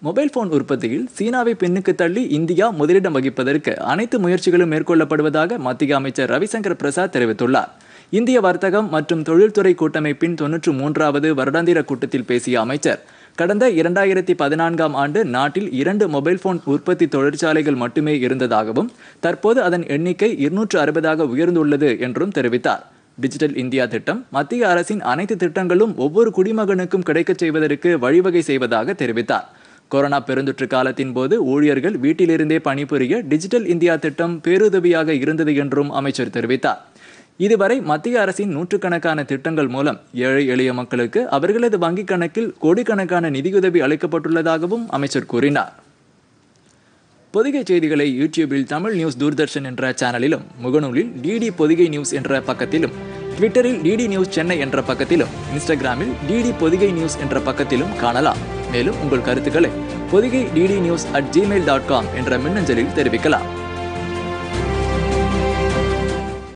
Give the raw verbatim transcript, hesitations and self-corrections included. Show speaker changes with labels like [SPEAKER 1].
[SPEAKER 1] Mobile phone உற்பத்தியில் சீனாவை பின்னுக்கு தள்ளி இந்தியா முதலிடம் வகிப்பதற்கு அனைத்து முயற்சிகளும் மேற்கொள்ளப்படுவதாக மத்திய அமைச்சர் ரவிசங்கர் பிரசாத் தெரிவித்துள்ளார். இந்திய வர்த்தகம் மற்றும் தொழில்துறை கூட்டமைப்பின் தொன்னூற்று மூன்றாவது வருடாந்திர கூட்டத்தில் பேசிய அமைச்சர், கடந்த இரண்டாயிரத்தி பதினான்காம் ஆண்டு நாட்டில் இரண்டு மொபைல் போன் உற்பத்தி தொழிற்சாலைகள் மட்டுமே இருந்ததாகவும் தற்போது அதன் எண்ணிக்கை இருநூற்று அறுபதாக உயர்ந்துள்ளது என்றும் தெரிவித்தார். டிஜிட்டல் இந்தியா திட்டம் மத்திய அரசின் அனைத்து திட்டங்களும் ஒவ்வொரு குடிமகனுக்கும் கிடைக்கச் செய்வதற்கு வழிவகை செய்வதாக தெரிவித்தார். கொரோனா பெருந்தொற்று காலத்தின் போது ஊழியர்கள் வீட்டிலிருந்தே பணிபுரிய டிஜிட்டல் இந்தியா திட்டம் பேருதவியாக இருந்தது என்றும் அமைச்சர் தெரிவித்தார். இதுவரை மத்திய அரசின் நூற்றுக்கணக்கான திட்டங்கள் மூலம் ஏழை எளிய மக்களுக்கு அவர்களது வங்கிக் கணக்கில் கோடிக்கணக்கான நிதியுதவி அளிக்கப்பட்டுள்ளதாகவும் அமைச்சர் கூறினார். பொதிகை செய்திகளை யூடியூபில் தமிழ் நியூஸ் தூர்தர்ஷன் என்ற சேனலிலும், முகநூலில் டிடி பொதிகை நியூஸ் என்ற பக்கத்திலும், ட்விட்டரில் டிடி நியூஸ் சென்னை என்ற பக்கத்திலும், இன்ஸ்டாகிராமில் டிடி பொதிகை நியூஸ் என்ற பக்கத்திலும் காணலாம். மேலும் உங்கள் கருத்துக்களை Podhigai DD news at Gmail dot com என்ற மின்னஞ்சலில் தெரிவிக்கலாம்.